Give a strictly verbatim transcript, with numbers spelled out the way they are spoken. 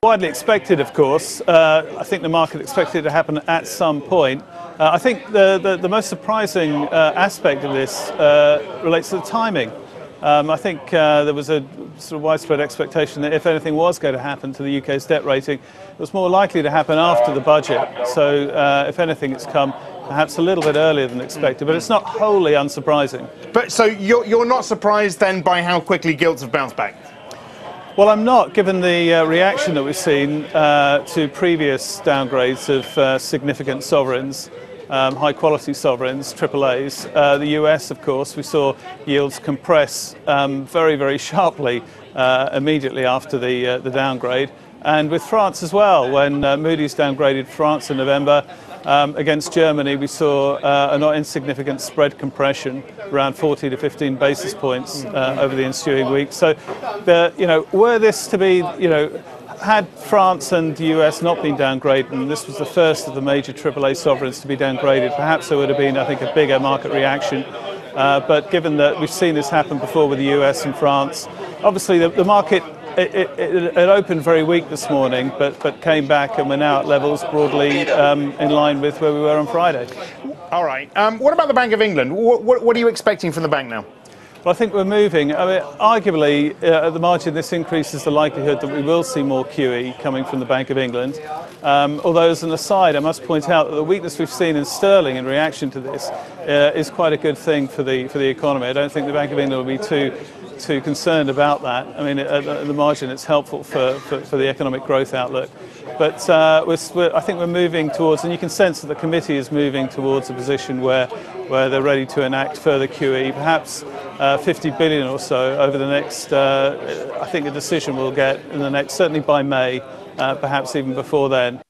Widely expected, of course. Uh, I think the market expected it to happen at some point. Uh, I think the, the, the most surprising uh, aspect of this uh, relates to the timing. Um, I think uh, there was a sort of widespread expectation that if anything was going to happen to the U K's debt rating, it was more likely to happen after the budget. So uh, if anything, it's come perhaps a little bit earlier than expected, but it's not wholly unsurprising. But so you're, you're not surprised then by how quickly gilts have bounced back? Well, I'm not, given the uh, reaction that we've seen uh, to previous downgrades of uh, significant sovereigns, um, high-quality sovereigns, triple A's. Uh, the U S, of course, we saw yields compress um, very, very sharply uh, immediately after the, uh, the downgrade. And with France as well, when uh, Moody's downgraded France in November, Um, against Germany, we saw uh, a not insignificant spread compression, around forty to fifteen basis points uh, over the ensuing week. So, the, you know, were this to be, you know, had France and the U S not been downgraded, and this was the first of the major triple A sovereigns to be downgraded, perhaps there would have been, I think, a bigger market reaction. Uh, but given that we've seen this happen before with the U S and France, obviously the, the market It, it, it opened very weak this morning, but, but came back, and we're now at levels broadly um, in line with where we were on Friday. All right. Um, what about the Bank of England? What, what, what are you expecting from the bank now? Well, I think we're moving. I mean, arguably, uh, at the margin, this increases the likelihood that we will see more Q E coming from the Bank of England. Um, although, as an aside, I must point out that the weakness we've seen in sterling in reaction to this uh, is quite a good thing for the for the economy. I don't think the Bank of England will be too too concerned about that. I mean, at the margin, it's helpful for, for, for the economic growth outlook. But uh, we're, we're, I think we're moving towards, and you can sense that the committee is moving towards a position where, where they're ready to enact further Q E, perhaps uh, fifty billion or so over the next, uh, I think a decision we'll get in the next, certainly by May, uh, perhaps even before then.